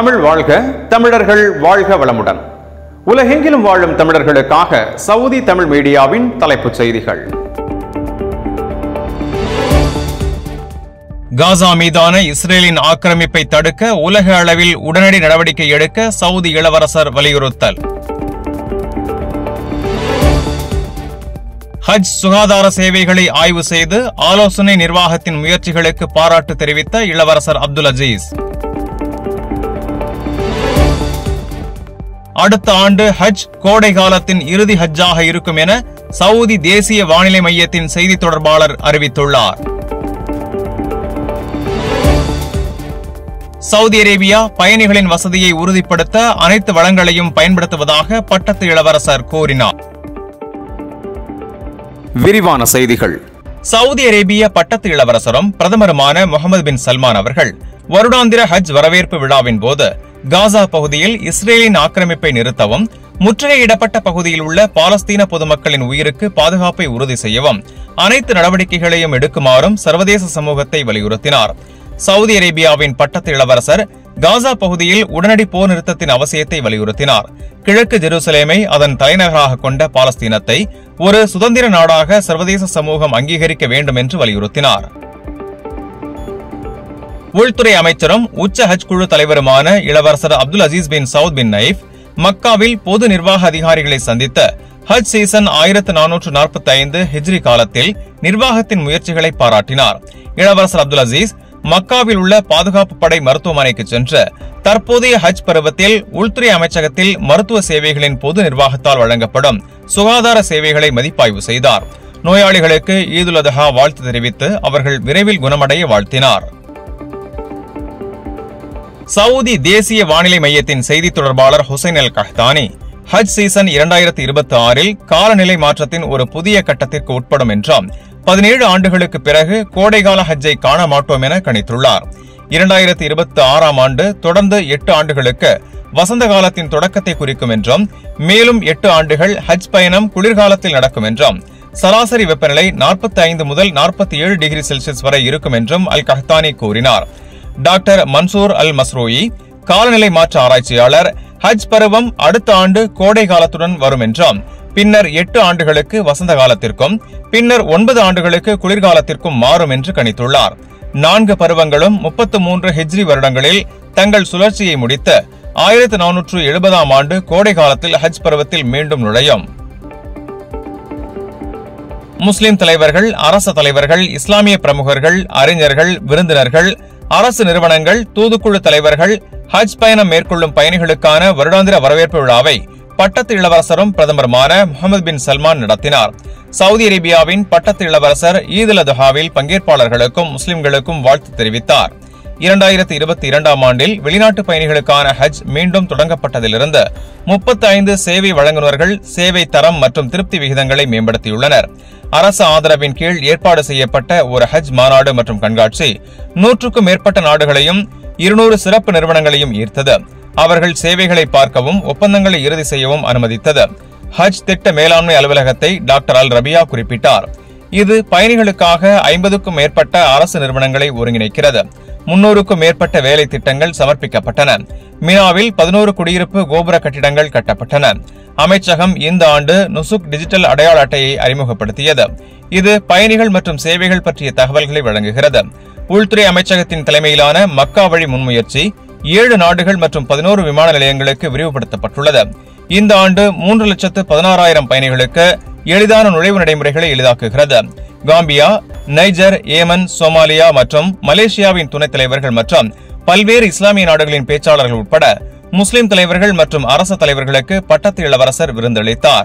தமிழ் வாழ்க, தமிழர்கள் வாழ்க வளமுடன். உலகெங்கிலும் வாழும் தமிழர்களுக்காக சவுதி தமிழ் மீடியாவின் தலைப்புச் செய்திகள். காசா மீதான இஸ்ரேலின் ஆக்கிரமிப்பை தடுக்க உலக அளவில் உடனடி நடவடிக்கை எடுக்க சவுதி இளவரசர் வலியுறுத்தல். ஹஜ் சுகாதார சேவைகளை ஆய்வு செய்து ஆலோசனை நிர்வாகத்தின் முயற்சிகளுக்கு பாராட்டு தெரிவித்த இளவரசர் அப்துல் அஜீஸ். அடுத்த ஆண்டு ஹஜ் கோடை காலத்தின் இறுதி ஹஜ்ஜாக இருக்கும் என சவுதி தேசிய வானிலை மையத்தின் செய்தி தொடர்பாளர் அறிவித்துள்ளார். சவுதி அரேபியா பயணிகளின் வசதியை உறுதிப்படுத்த அனைத்து வளங்களையும் பயன்படுத்துவதாக பட்டத்து இளவரசர் கூறினார். விரிவான செய்திகள். சவுதி அரேபிய பட்டத்து இளவரசரும் பிரதமருமான முகமது பின் சல்மான் அவர்கள் வருடாந்திர ஹஜ் வரவேற்பு விழாவின் போது காசா பகுதியில் இஸ்ரேலின் ஆக்கிரமிப்பை நிறுத்தவும், முற்றுகையிடப்பட்ட பகுதியில் உள்ள பாலஸ்தீன பொதுமக்களின் உயிருக்கு பாதுகாப்பை உறுதி செய்யவும் அனைத்து நடவடிக்கைகளையும் எடுக்குமாறும் சர்வதேச சமூகத்தை வலியுறுத்தினார். சவுதி அரேபியாவின் பட்டத்து இளவரசர் காசா பகுதியில் உடனடி போர் நிறுத்தத்தின் அவசியத்தை வலியுறுத்தினார். கிழக்கு ஜெருசலேமை அதன் தலைநகராக கொண்ட பாலஸ்தீனத்தை ஒரு சுதந்திர நாடாக சர்வதேச சமூகம் அங்கீகரிக்க வேண்டும் என்று வலியுறுத்தினார். உள்துறை அமைச்சரும் உச்ச ஹஜ் குழு தலைவருமான இளவரசர் Abdul Aziz bin Saud bin Nayef மக்காவில் பொது நிர்வாக அதிகாரிகளை சந்தித்து ஹஜ் சீசன் 1445 ஹிஜ்ரி காலத்தில் நிர்வாகத்தின் முயற்சிகளை பாராட்டினார். இளவரசர் அப்துல் அஜீஸ் மக்காவில் உள்ள பாதுகாப்பு படை மருத்துவமனைக்கு சென்று தற்போதைய ஹஜ் பருவத்தில் உள்துறை அமைச்சகத்தில் மருத்துவ சேவைகளின் பொது நிர்வாகத்தால் வழங்கப்படும் சுகாதார சேவைகளை மதிப்பாய்வு செய்தார். நோயாளிகளுக்கு ஈதுல் அதஹா வாழ்த்து தெரிவித்து அவர்கள் விரைவில் குணமடைய வாழ்த்தினார். சவுதி தேசிய வானிலை மையத்தின் செய்தி தொடர்பாளர் ஹுசைன் அல் கஹ்தானி ஹஜ் சீசன் 2026 காலநிலை மாற்றத்தின் ஒரு புதிய கட்டத்திற்கு உட்படும் என்றும் 17 ஆண்டுகளுக்கு பிறகு கோடைகால ஹஜ்ஜை காண மாட்டோம் என கணித்துள்ளார். 2026 ஆண்டு தொடர்ந்து 8 ஆண்டுகளுக்கு வசந்த காலத்தின் தொடக்கத்தை குறிக்கும் என்றும், மேலும் 8 ஆண்டுகள் ஹஜ் பயணம் குளிர்காலத்தில் நடக்கும் என்றும், சராசரி வெப்பநிலை 45 முதல் 47 டிகிரி செல்சியஸ் வரை இருக்கும் என்றும் அல் கஹ்தானி கூறினார். டாக்டர் மன்சூர் அல் மஸ்ரோயி காலநிலை மாற்ற ஆராய்ச்சியாளர் ஹஜ் பருவம் அடுத்த ஆண்டு கோடை காலத்துடன் வரும் என்றும், பின்னர் 8 ஆண்டுகளுக்கு வசந்த காலத்திற்கும் பின்னர் 9 ஆண்டுகளுக்கு குளிர்காலத்திற்கும் மாறும் என்று கணித்துள்ளார். 4 பருவங்களும் 33 ஹிஜ்ரி வருடங்களில் தங்கள் சுழற்சியை முடித்து 1470 ஆண்டு கோடை காலத்தில் ஹஜ் பருவத்தில் மீண்டும் நுழையும். முஸ்லிம் தலைவர்கள், அரசு தலைவர்கள், இஸ்லாமிய பிரமுகர்கள், அறிஞர்கள், விருந்தினர்கள், அரசு நிறுவனங்கள், தூதுக்குழு தலைவர்கள் ஹஜ் பயணம் மேற்கொள்ளும் பயணிகளுக்கான வருடாந்திர வரவேற்பு விழாவை பட்டத்து இளவரசரும் பிரதமருமான முகமது பின் சல்மான் நடத்தினார். சவுதி அரேபியாவின் பட்டத்து இளவரசர் ஈதுல் அதஹாவில் பங்கேற்பாளர்களுக்கும் முஸ்லிம்களுக்கும் வாழ்த்து தெரிவித்தார். 2022 ஆண்டில் வெளிநாட்டு பயணிகளுக்கான ஹஜ் மீண்டும் தொடங்கப்பட்டதிலிருந்து 35 சேவை வழங்குநர்கள் சேவை தரம் மற்றும் திருப்தி விகிதங்களை மேம்படுத்தியுள்ளனர். அரசு ஆதரவின் கீழ் ஏற்பாடு செய்யப்பட்ட ஒரு ஹஜ் மாநாடு மற்றும் கண்காட்சி 100க்கும் மேற்பட்ட நாடுகளையும் 200 சிறப்பு நிறுவனங்களையும் ஈர்த்தது. அவர்கள் சேவைகளை பார்க்கவும் ஒப்பந்தங்களை இறுதி செய்யவும் அனுமதித்தது. ஹஜ் திட்ட மேலாண்மை அலுவலகத்தை டாக்டர் அல் ரபியா குறிப்பிட்டார். இது பயணிகளுக்காக 50க்கும் மேற்பட்ட அரசு நிறுவனங்களை ஒருங்கிணைக்கிறது. 300க்கும் மேற்பட்ட வேலை திட்டங்கள் சமர்ப்பிக்கப்பட்டன. மினாவில் 11 குடியிருப்பு கோபுர கட்டிடங்கள் கட்டப்பட்டன. அமைச்சகம் இந்த ஆண்டு நுசுக் டிஜிட்டல் அடையாள அட்டையை அறிமுகப்படுத்தியது. இது பயணிகள் மற்றும் சேவைகள் பற்றிய தகவல்களை வழங்குகிறது. உள்துறை அமைச்சகத்தின் தலைமையிலான மக்கா வழி முன்முயற்சி 7 நாடுகள் மற்றும் 11 விமான நிலையங்களுக்கு விரிவுபடுத்தப்பட்டுள்ளது. இந்த ஆண்டு 3,16,000 பயணிகளுக்கு எளிதான நுழைவு நடைமுறைகளை எளிதாக்குகிறது. காம்பியா, நைஜர், ஏமன், சோமாலியா மற்றும் மலேசியாவின் துணைத் தலைவர்கள் மற்றும் பல்வேறு இஸ்லாமிய நாடுகளின் பேச்சாளர்கள் உட்பட முஸ்லிம் தலைவர்கள் மற்றும் அரசு தலைவர்களுக்கு பட்டத்து இளவரசர் விருந்தளித்தார்.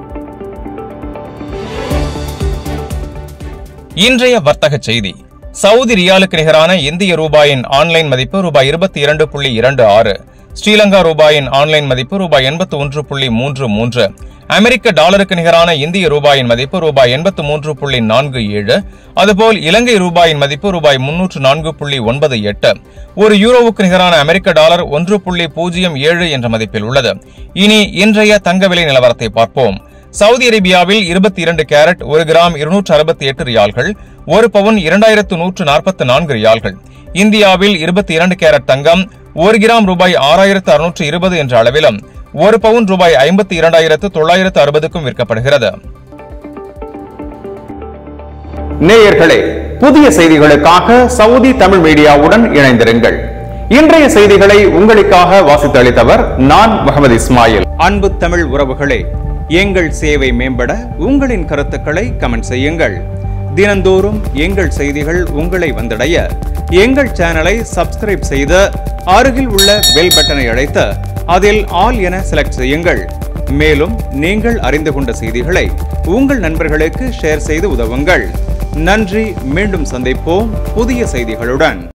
இன்றைய வர்த்தக செய்தி. சவுதி ரியாலுக்கு நிகரான இந்திய ரூபாயின் ஆன்லைன் மதிப்பு ரூபாய் 22.26, ஸ்ரீலங்கா ரூபாயின் ஆன்லைன் மதிப்பு ரூபாய் 81.33, அமெரிக்க டாலருக்கு நிகரான இந்திய ரூபாயின் மதிப்பு ரூபாய் 83.47, அதுபோல் இலங்கை ரூபாயின் மதிப்பு ரூபாய் 304.98, ஒரு யூரோவுக்கு நிகரான அமெரிக்க டாலர் 1.07 என்ற மதிப்பில் உள்ளது. இனி இன்றைய தங்க விலை நிலவரத்தை பார்ப்போம். சவுதி அரேபியாவில் 22 கேரட் 1 கிராம் 268 ரியால்கள், 1 பவுன் 2144 ரியால்கள். இந்தியாவில் 22 கேரட் தங்கம் 1 கிராம் ரூபாய் 6620 என்ற அளவிலும் 1 பவுன் ரூபாய் 52,960க்கும் விற்கப்படுகிறது. நேயர்களே, புதிய செய்திகளுக்காக சவுதி தமிழ் மீடியாவுடன் இணைந்திருங்கள். இன்றைய செய்திகளை உங்களுக்காக வாசித்தளித்தவர் நான் முகமது இஸ்மாயில். அன்பு தமிழ் உறவுகளே, எங்கள் சேவை மேம்பட உங்களின் கருத்துக்களை கமெண்ட் செய்யுங்கள். தினந்தோறும் எங்கள் செய்திகள் உங்களை வந்தடைய எங்கள் சேனலை சப்ஸ்கிரைப் செய்து அருகில் உள்ள பெல் பட்டனை அழைத்து அதில் ஆல் என செலக்ட் செய்யுங்கள். மேலும் நீங்கள் அறிந்து கொண்ட செய்திகளை உங்கள் நண்பர்களுக்கு ஷேர் செய்து உதவுங்கள். நன்றி. மீண்டும் சந்திப்போம் புதிய செய்திகளுடன்.